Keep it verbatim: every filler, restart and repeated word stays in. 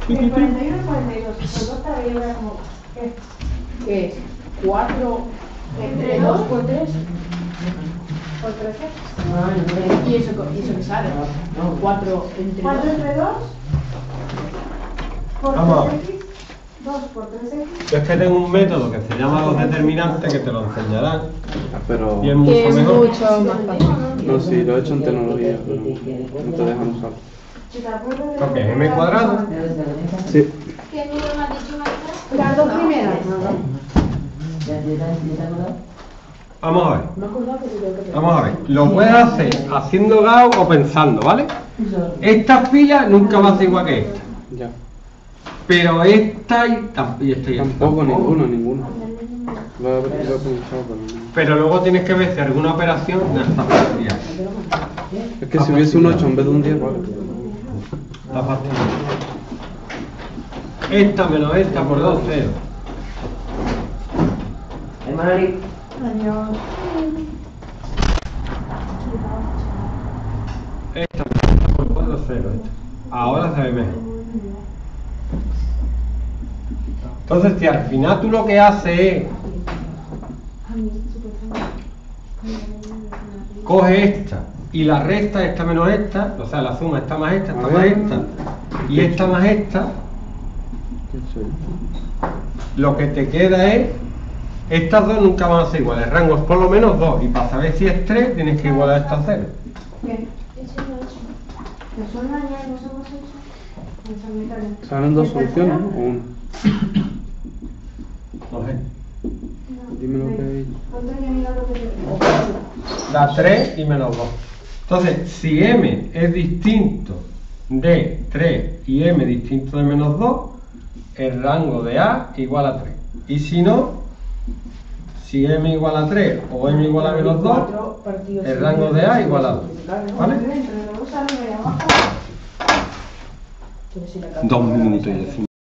El cuarenta y uno y cuarenta y dos. Por dos está ahí ahora como. ¿Qué? ¿Qué es? cuatro entre dos por tres. ¿Por trece? ¿Y eso, y eso qué sale? cuatro entre dos. cuatro entre dos. Por Vamos. tres equis. dos por tres equis. Yo es que tengo un método que se llama los determinantes que te lo enseñarán. Ah, pero... Y es Que mucho es mejor. mucho más fácil. No, sí, lo he hecho en tecnología, pero no te dejan usarlo. Si te acuerdas de. Lo que es m cuadrado. Sí. ¿Qué número me has dicho, maestra? Las dos primeras. Vamos a ver. Me he acordado que te tengo que Vamos a ver. Lo puedes hacer haciendo Gauss o pensando, ¿vale? Esta fila nunca va a ser igual que esta. Ya. Pero esta y, tam- y esta y esta. Tampoco, ninguno, ninguno. Lo he, lo he pensado, pero no. Pero luego tienes que ver si alguna operación no está fastidiada. Es que si hubiese un ocho en vez de un diez, vale. Está fastidiada. Esta menos esta por dos, cero. Adiós. Esta menos esta por cuatro, cero. Esta. Ahora se ve mejor. Entonces, si al final tú lo que haces es coge esta y la resta esta menos esta, o sea, la suma esta más esta, esta más esta y esta más esta, ¿Qué soy? lo que te queda es, estas dos nunca van a ser iguales, el rango es por lo menos dos, y para saber si es tres tienes que igualar esta a cero. ¿Qué? Eso lo he hecho. ¿Nos suena ya? ¿Nos hemos hecho? Nos admitan. ¿Salen dos soluciones o una? No sé. Dime lo que hay. Antonio, mira lo que te digo. Da tres y menos dos. Entonces, si m es distinto de tres y m distinto de menos dos, el rango de A igual a tres. Y si no, si m igual a tres o m igual a menos dos, el rango de A igual a dos. ¿Vale? Entre los dos arriba y abajo. Dos minutos y diez.